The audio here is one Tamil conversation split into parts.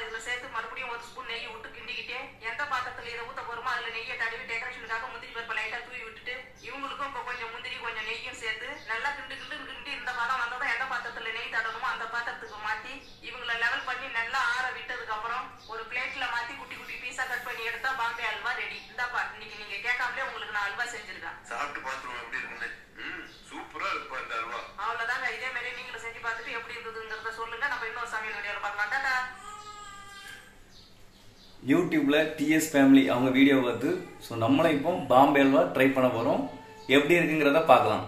இதில் சேர்த்து மறுபடியும் ஒரு ஸ்பூன் நெய் விட்டு கிண்டிக்கிட்டே எந்த பாத்திரத்தில் இதை ஊற்ற போகிறோமோ அதில் நெய்யை தடவி டெக்கரேஷனுக்காக முந்திரி பருப்பை லைட்டாக தூவி விட்டுட்டு இவங்களுக்கும் இப்போ கொஞ்சம் முந்திரி கொஞ்சம் நெய்யும் சேர்த்து நல்லா கிண்டு இந்த பதம் வந்ததும் எந்த பாத்திரத்தில் நெய் தடணுமோ அந்த பாத்திரத்துக்கு மாற்றி இவங்களை லெவல் பண்ணி நல்லா ஆற விட்டதுக்கப்புறம் ஒரு பிளேட்டில் மாற்றி குட்டி குட்டி பீஸாக கட் பண்ணி எடுத்தா பாம்பே அல்வா ரெடி. இந்தாப்பா இன்னைக்கு நீங்கள் கேட்காமலே உங்களுக்கு நான் அல்வா செஞ்சுருக்கேன். சாப்பிட்டு பார்த்துருவோம் எப்படி இருக்குன்னு. சூப்பரா இருக்கும் இந்த அல்வா. அவ்வளோதாங்க. இதே மாதிரி நீங்களும் செஞ்சு பார்த்துட்டு எப்படி இருந்ததுங்கிறத சொல்லுங்க. நம்ம இன்னொரு சமையல் வீடியோவில் பார்க்கலாம். டாடா. யூடியூப்ல டிஎஸ் ஃபேமிலி அவங்க வீடியோ பார்த்து ஸோ நம்மளும் இப்போ பாம்பே அல்வா ட்ரை பண்ண போகிறோம். எப்படி இருக்குங்கிறத பார்க்கலாம்.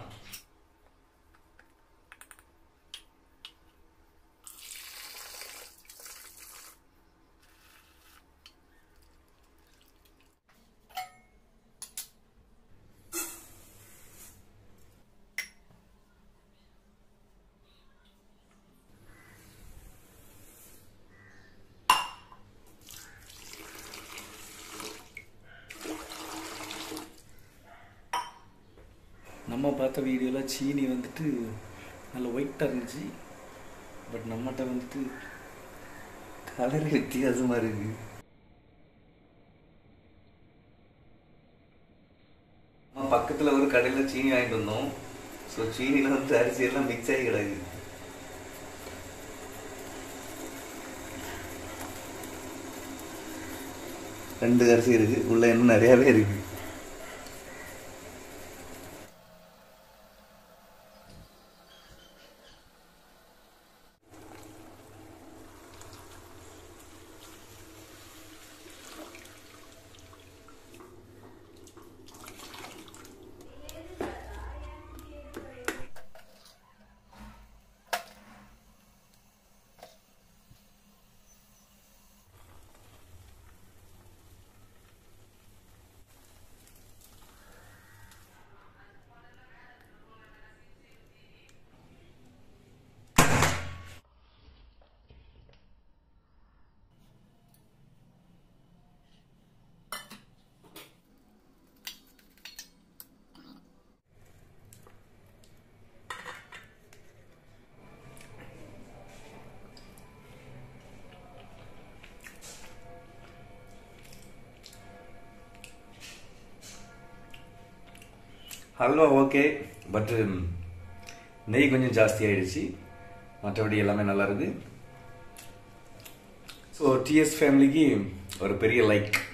நம்ம பார்த்த வீடியோவில் சீனி வந்துட்டு நல்ல ஒயிட்டாக இருந்துச்சு. பட் நம்மகிட்ட வந்துட்டு கலர் வித்தியாசமாக இருக்குது. நம்ம பக்கத்தில் ஒரு கடையில் சீனி வாங்கிட்டு வந்தோம். ஸோ சீனியில் வந்து அரிசி எல்லாம் மிக்ஸ் ஆகி கிடக்கு. ரெண்டு அரிசி இருக்குது, உள்ள இன்னும் நிறையாவே இருக்குது. ஹல்வா ஓகே, பட் நெய் கொஞ்சம் ஜாஸ்தி ஆயிடுச்சு. மற்றபடி எல்லாமே நல்லா இருக்கு. ஸோ டிஎஸ் ஃபேமிலிக்கு ஒரு பெரிய லைக்.